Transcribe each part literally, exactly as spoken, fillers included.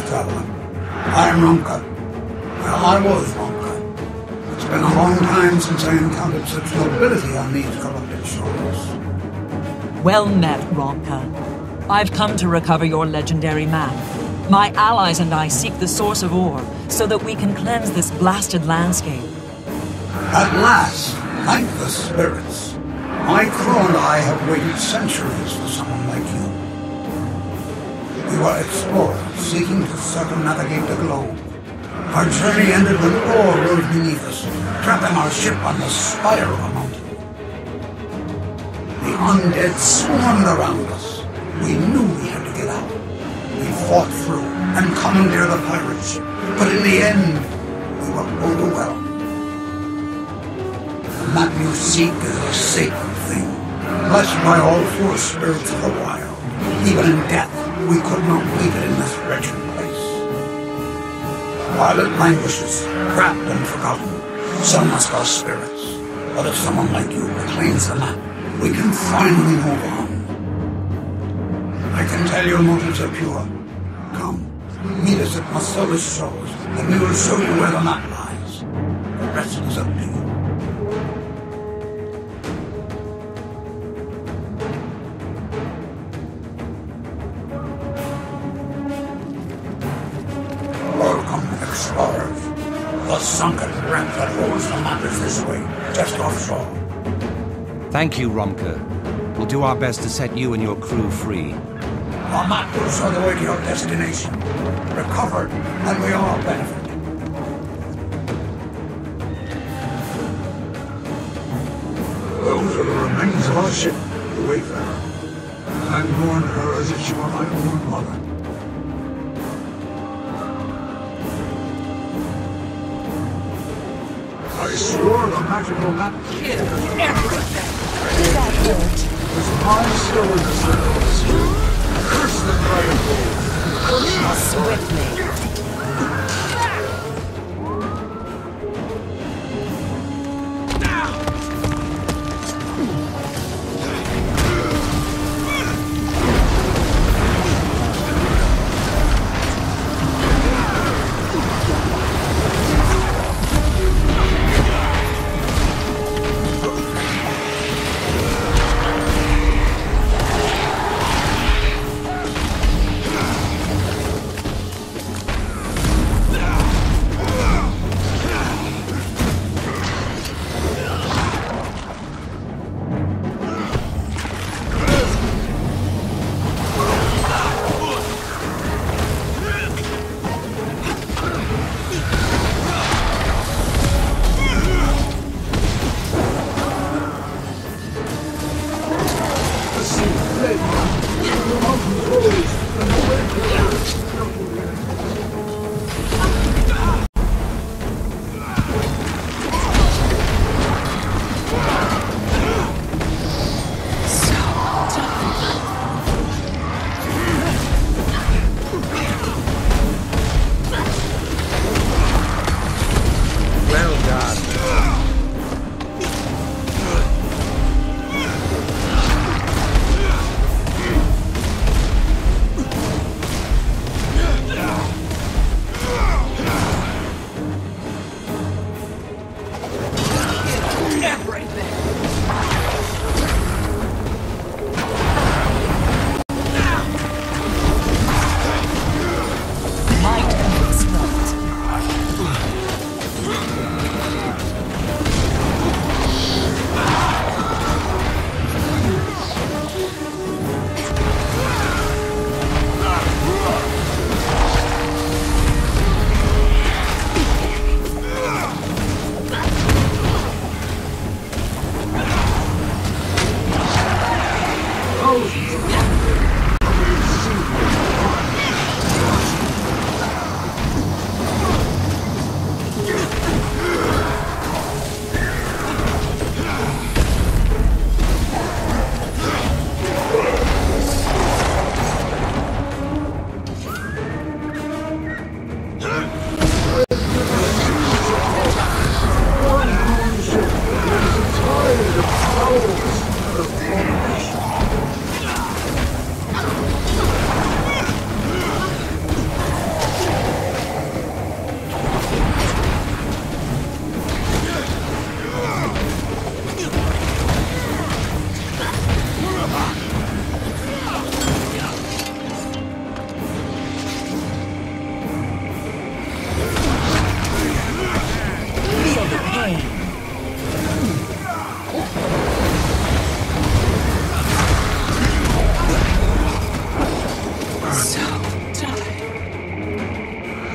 traveler. I'm Ronka. Well, I was Ronka. It's been a long time since I encountered such nobility on these corrupted shores. Well met, Ronka. I've come to recover your legendary map. My allies and I seek the source of ore, so that we can cleanse this blasted landscape. At last, thank the spirits. My crew and I have waited centuries for someone like you. We were explorers, seeking to circumnavigate the globe. Our journey ended when ore rose beneath us, trapping our ship on the spire of a mountain. The undead swarmed around us. We knew we had to get out. We fought through and commandeered the pirate ship, but in the end, we were overwhelmed. The map you seek is a sacred thing, blessed by all four spirits of the wild. Even in death, we could not leave it in this wretched place. While it languishes, trapped and forgotten, so must our spirits. But if someone like you reclaims the map, we can finally move on. I can tell your motives are pure. Come, meet us at Marcellus Shores, and we will show you where the map lies. The rest is up to you. Welcome, explorers. The sunken wreck that holds the map is this way, just offshore. Thank you, Ronka. We'll do our best to set you and your crew free. Our map will show the way to your destination. Recovered, and we all benefit. Those are the remains of our ship, the Wayfarer. I mourned her as if she were my own mother. I swore the magical map hid everything. As my soul in the circles. Curse the dragon hole! Swiftly.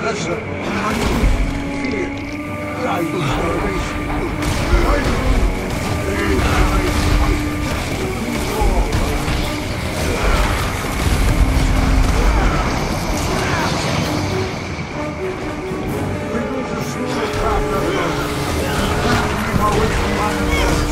Professor, I fear I starvation. I they die We go to smoother path than others. Keep our way from my forest.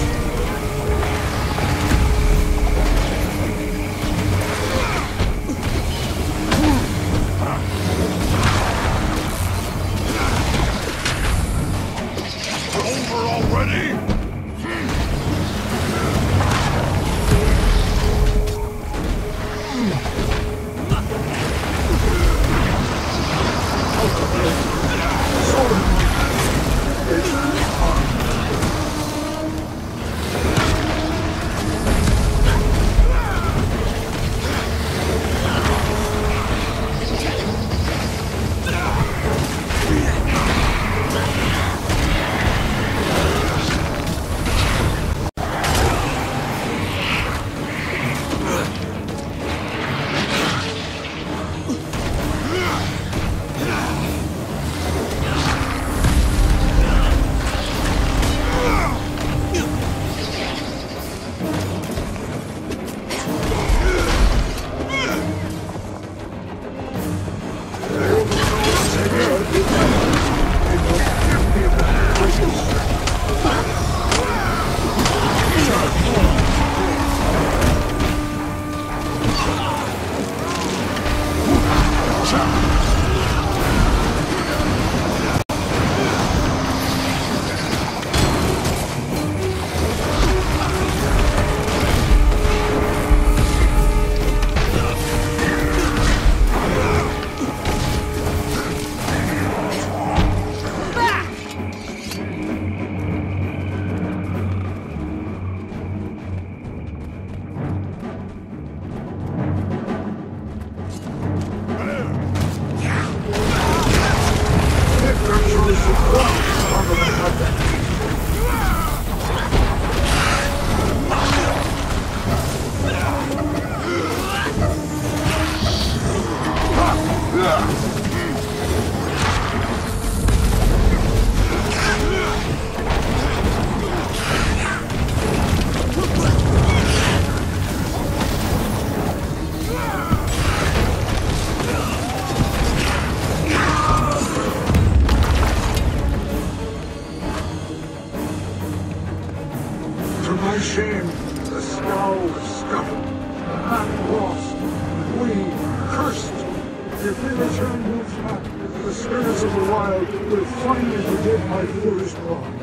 My shame, the scow was scuttled, the man lost, and we cursed. If we return Wolfpack, the spirits of the wild will finally forgive my foolish pride.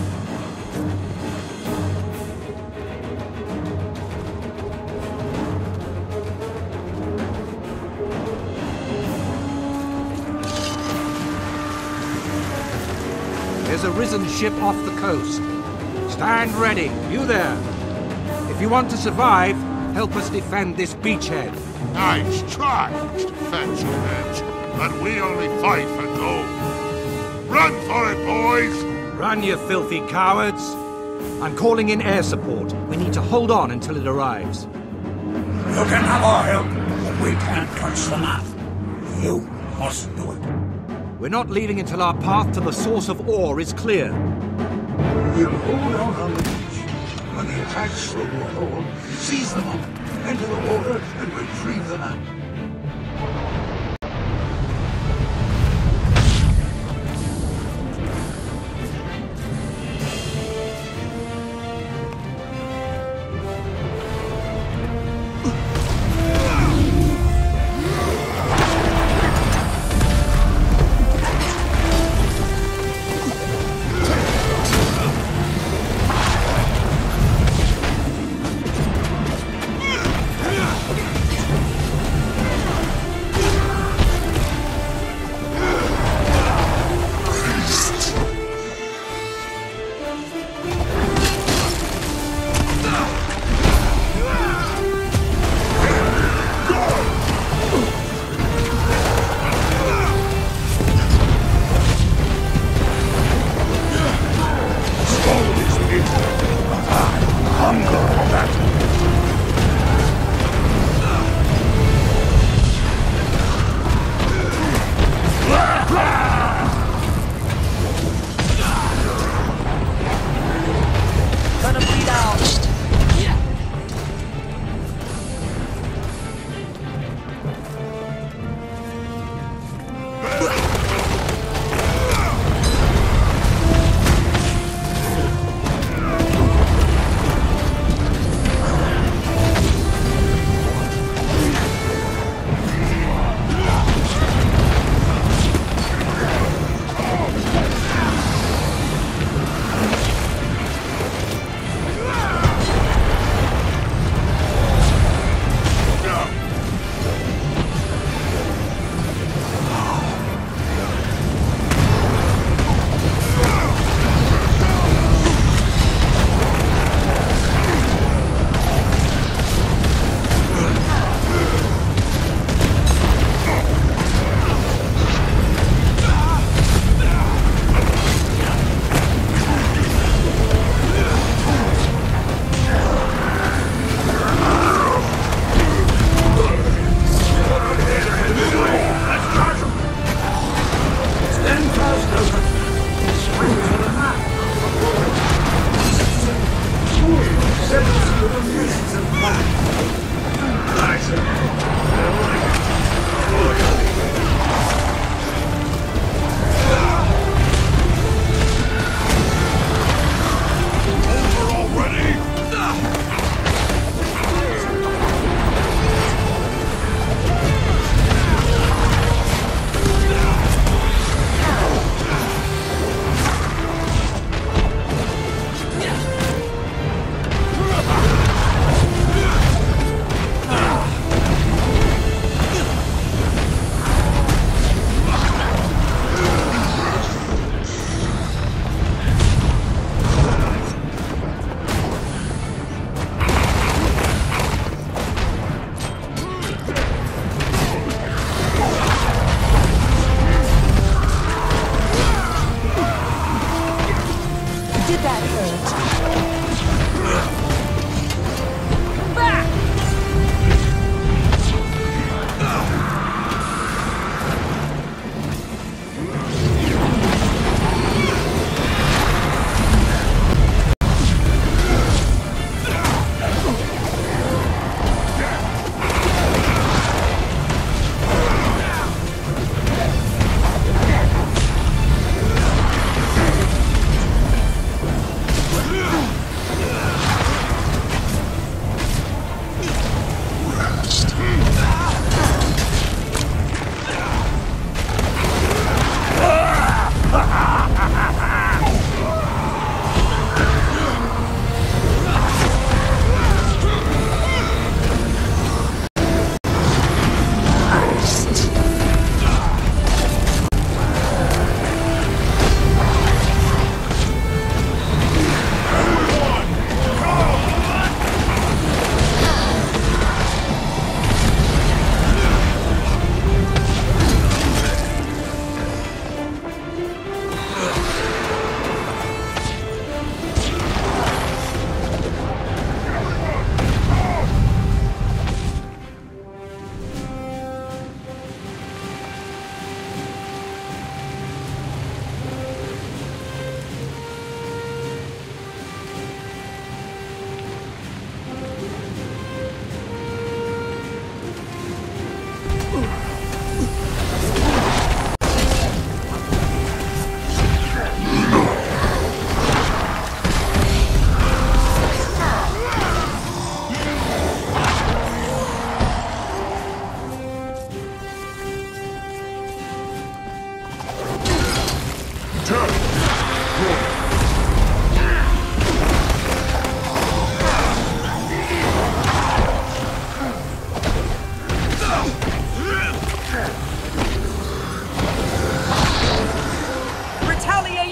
There's a risen ship off the coast. Stand ready, you there. If you want to survive, help us defend this beachhead. Nice try, Mister Fancy Pants, but we only fight for gold. Run for it, boys! Run, you filthy cowards! I'm calling in air support. We need to hold on until it arrives. You can have our help, but we can't touch the map. You must do it. We're not leaving until our path to the source of ore is clear. We'll hold out on the beach. When the attacks slow hole, seize them up, enter the water, and retrieve the map.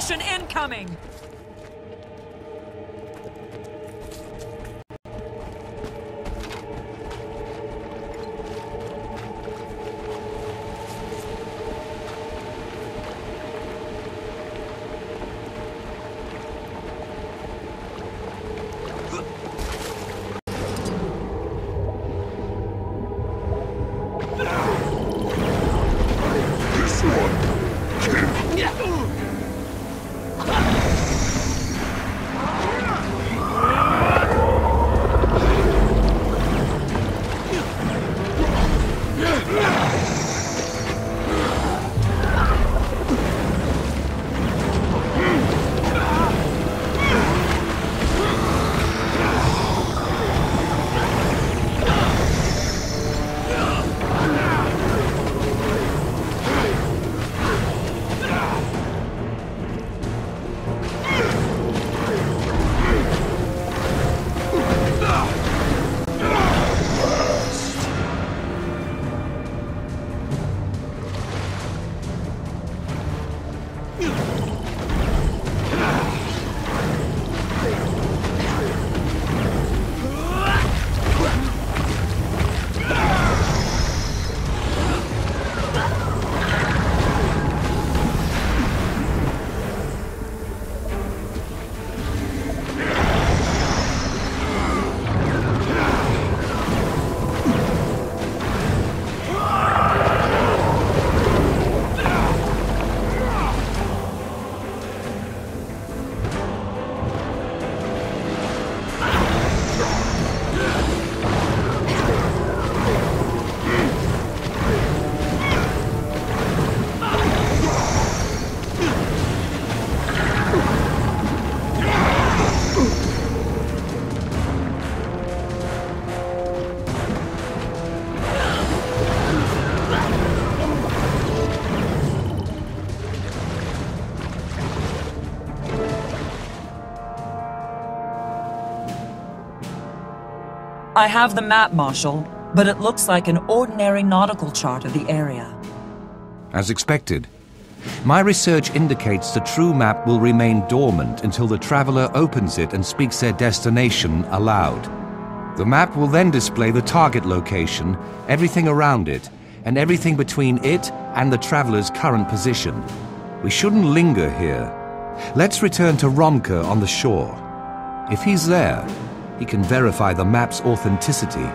Detonation incoming! I have the map, Marshal, but it looks like an ordinary nautical chart of the area. As expected. My research indicates the true map will remain dormant until the traveler opens it and speaks their destination aloud. The map will then display the target location, everything around it, and everything between it and the traveler's current position. We shouldn't linger here. Let's return to Romka on the shore. If he's there, he can verify the map's authenticity.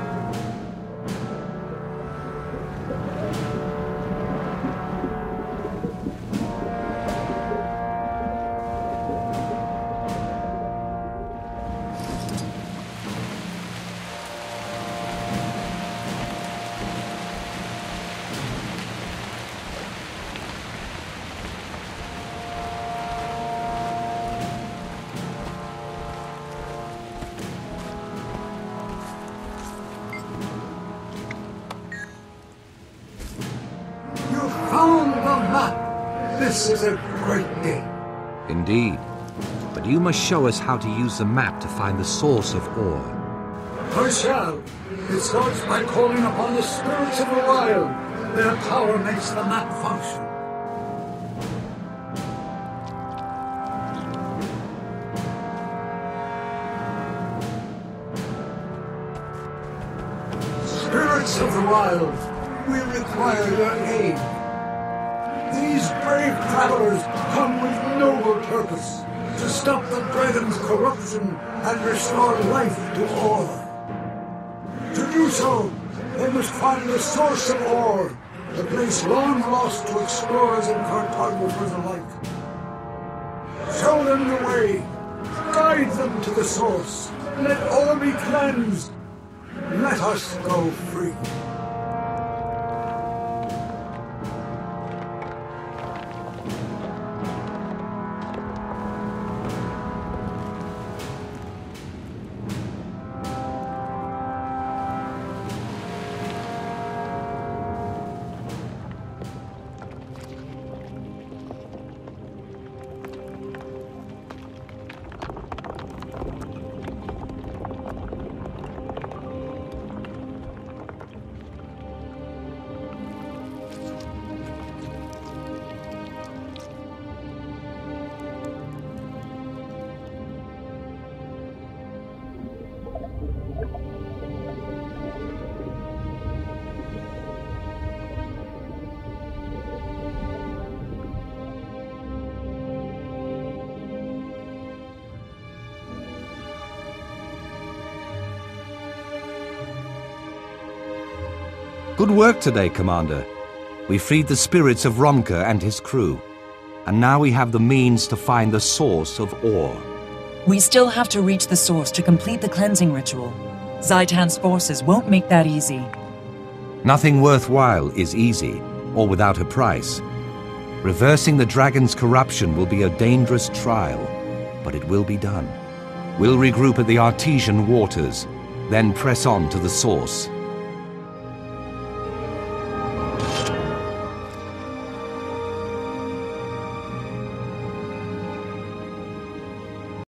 This is a great day. Indeed. But you must show us how to use the map to find the source of ore. I shall. It starts by calling upon the spirits of the wild. Their power makes the map function. Spirits of the wild, we require your aid. These brave travelers come with noble purpose to stop the dragon's corruption and restore life to order. To do so, they must find the source of ore, the place long lost to explorers and cartographers alike. Show them the way, guide them to the source, let all be cleansed, let us go free. Good work today, Commander. We freed the spirits of Romka and his crew. And now we have the means to find the source of ore. We still have to reach the source to complete the cleansing ritual. Zaitan's forces won't make that easy. Nothing worthwhile is easy, or without a price. Reversing the dragon's corruption will be a dangerous trial, but it will be done. We'll regroup at the Artesian waters, then press on to the source.